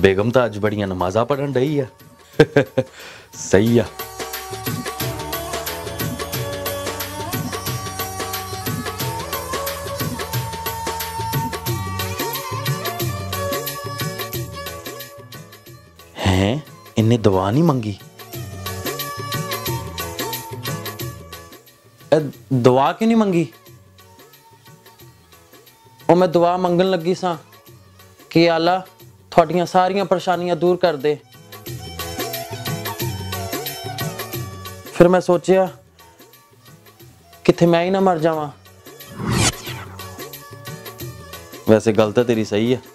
बेगम तो अज बड़ियां नमाज़ां पढ़न रही है। सही है। हैं इन्हें दुआ नहीं मंगी? दुआ क्यों नहीं मंगी? और मैं दुआ मंगन लगी सा कि अल्लाह थोड़ियां सारियां परेशानियां दूर कर दे। फिर मैं सोचा किथे मैं ही ना मर जावां। वैसे गल तो तेरी सही है।